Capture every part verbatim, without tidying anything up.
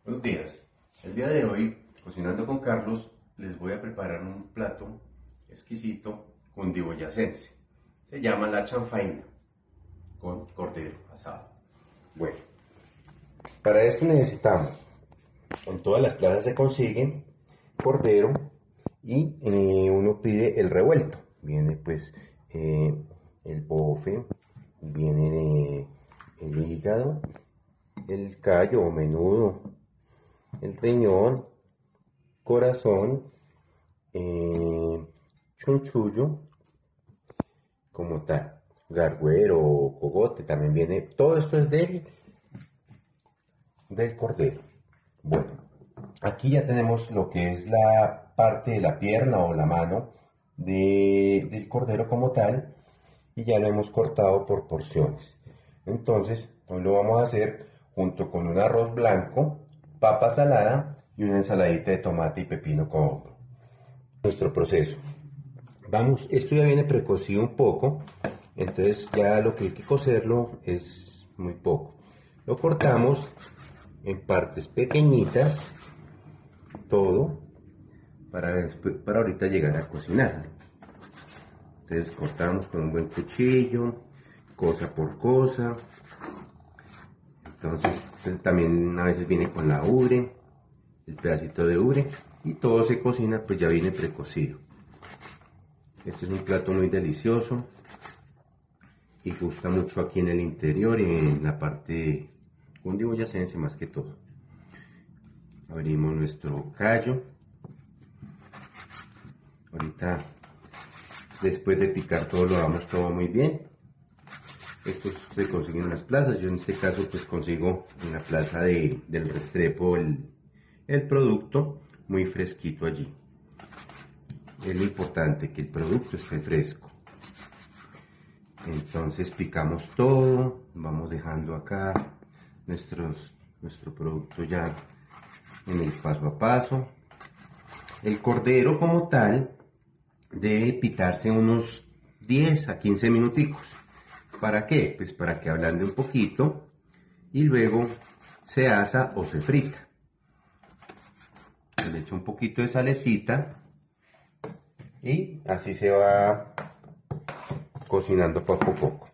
Buenos días. El día de hoy, cocinando con Carlos, les voy a preparar un plato exquisito cundiboyacense. Se llama la chanfaina con cordero asado. Bueno, para esto necesitamos, en todas las plazas se consiguen cordero y eh, uno pide el revuelto. Viene pues eh, el bofe, viene eh, el hígado, el callo o menudo, el riñón, corazón, eh, chunchullo, como tal, garguero o cogote, también viene, todo esto es del, del cordero. Bueno, aquí ya tenemos lo que es la parte de la pierna o la mano de, del cordero como tal, y ya lo hemos cortado por porciones. Entonces, hoy lo vamos a hacer junto con un arroz blanco, papa salada y una ensaladita de tomate y pepino con hombro. Nuestro proceso. Vamos, esto ya viene precocido un poco, entonces ya lo que hay que cocerlo es muy poco. Lo cortamos en partes pequeñitas, todo, para, después, para ahorita llegar a cocinarlo. Entonces cortamos con un buen cuchillo, cosa por cosa. Entonces también a veces viene con la ubre, el pedacito de ubre, y todo se cocina, pues ya viene precocido. Este es un plato muy delicioso y gusta mucho aquí en el interior y en la parte cundiboyacense más que todo. Abrimos nuestro callo. Ahorita, después de picar todo, lo damos todo muy bien. Estos se consiguen en las plazas. Yo en este caso pues consigo en la plaza de, del Restrepo el, el producto muy fresquito allí. Es lo importante, que el producto esté fresco. Entonces picamos todo, vamos dejando acá nuestros, nuestro producto ya en el paso a paso. El cordero como tal debe pitarse unos diez a quince minuticos. ¿Para qué? Pues para que ablande un poquito y luego se asa o se frita. Le echo un poquito de salecita y así se va cocinando poco a poco.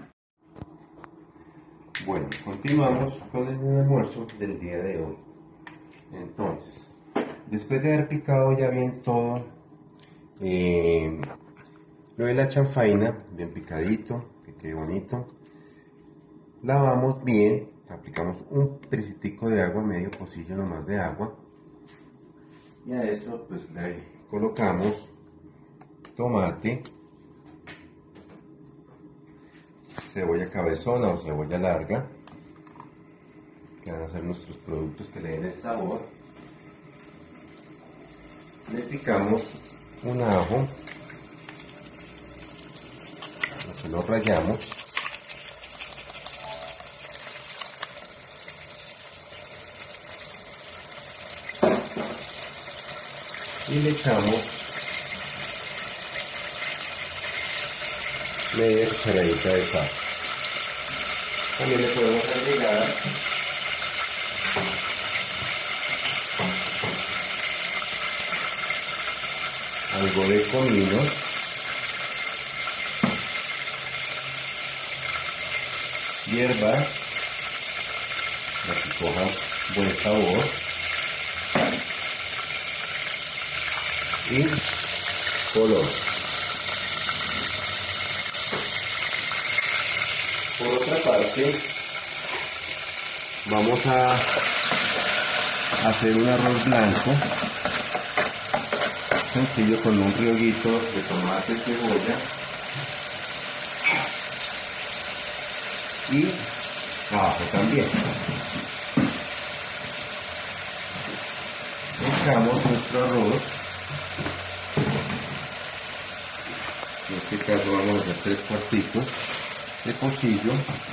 Bueno, continuamos con el almuerzo del día de hoy. Entonces, después de haber picado ya bien todo, eh, lo de la chanfaina, bien picadito, que quede bonito, lavamos bien, aplicamos un tricitico de agua, medio pocillo nomás de agua, y a eso pues le colocamos tomate, cebolla cabezona o cebolla larga, que van a ser nuestros productos que le den el sabor. Le picamos un ajo, se lo rallamos, y le echamos media cucharadita de sal. También le podemos agregar algo de comino, hierbas, para que coja buen sabor, y color. Por otra parte, vamos a hacer un arroz blanco sencillo con un rioguito de tomate y cebolla y ajo también. Echamos nuestro arroz. En este caso vamos a hacer tres cuartitos de pocillo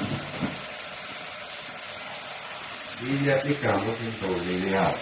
y le aplicamos el doble de agua.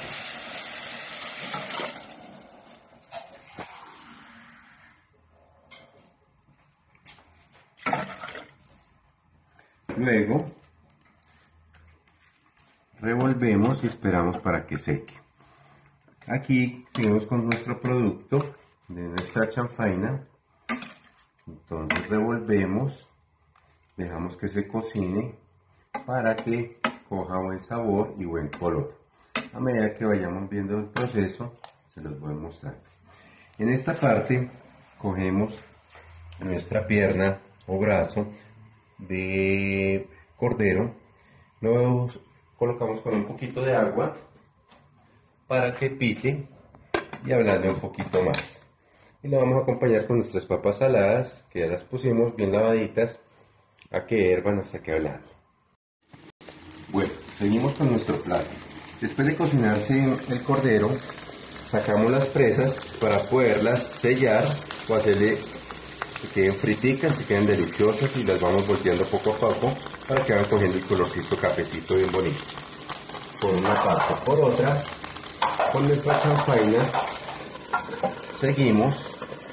Luego revolvemos y esperamos para que seque. Aquí seguimos con nuestro producto de nuestra chanfaina. Entonces revolvemos, dejamos que se cocine para que coja buen sabor y buen color. A medida que vayamos viendo el proceso, se los voy a mostrar. En esta parte cogemos nuestra pierna o brazo de cordero, lo colocamos con un poquito de agua para que pique y ablande un poquito más. Y lo vamos a acompañar con nuestras papas saladas, que ya las pusimos bien lavaditas, a que hiervan hasta que ablanden. Bueno, seguimos con nuestro plato. Después de cocinarse el cordero, sacamos las presas para poderlas sellar o hacerle que queden friticas, que queden deliciosas, y las vamos volteando poco a poco para que vayan cogiendo el colorcito cafecito bien bonito. Por una parte. Por otra, con nuestra chanfaina seguimos,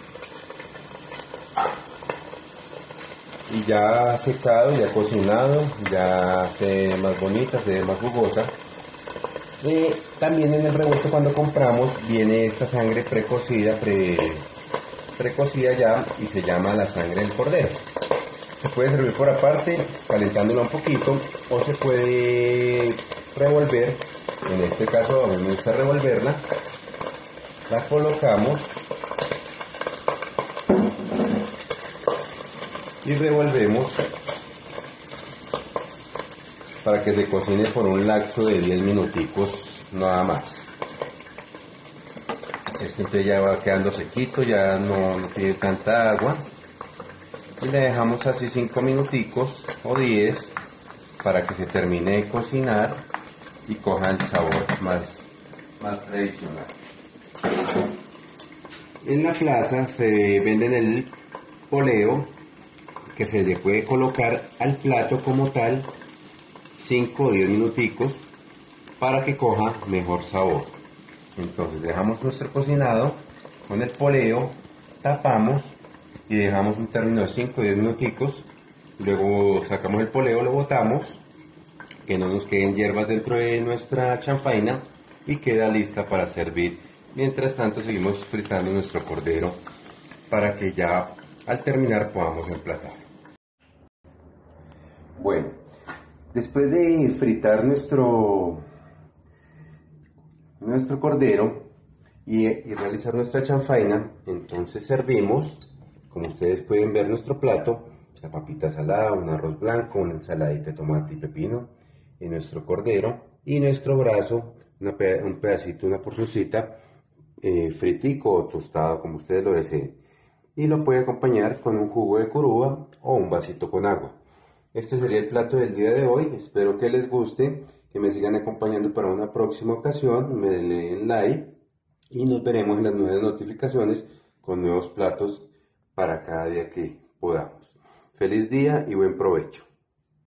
y ya secado, ya cocinado, ya se ve más bonita, se ve más jugosa. Y también en el revuelto, cuando compramos, viene esta sangre precocida, pre, precocida ya, y se llama la sangre del cordero. Se puede servir por aparte, calentándola un poquito, o se puede revolver. En este caso a mí me gusta revolverla. La colocamos y revolvemos para que se cocine por un lapso de diez minuticos nada más. Este ya va quedando sequito, ya no, no tiene tanta agua, y le dejamos así cinco minuticos o diez para que se termine de cocinar y coja el sabor más, más tradicional. En la plaza se venden el poleo, que se le puede colocar al plato como tal cinco o diez minuticos para que coja mejor sabor. Entonces dejamos nuestro cocinado con el poleo, tapamos y dejamos un término de cinco o diez minuticos. Luego sacamos el poleo, lo botamos, que no nos queden hierbas dentro de nuestra chanfaina, y queda lista para servir. Mientras tanto seguimos fritando nuestro cordero para que ya al terminar podamos emplatar. Bueno, después de fritar nuestro, nuestro cordero y, y realizar nuestra chanfaina, entonces servimos, como ustedes pueden ver, nuestro plato: la papita salada, un arroz blanco, una ensaladita de tomate y pepino, y nuestro cordero, y nuestro brazo, una, un pedacito, una porcioncita, eh, fritico o tostado, como ustedes lo deseen. Y lo puede acompañar con un jugo de curúa o un vasito con agua. Este sería el plato del día de hoy. Espero que les guste, que me sigan acompañando para una próxima ocasión. Me den like y nos veremos en las nuevas notificaciones con nuevos platos para cada día que podamos. Feliz día y buen provecho.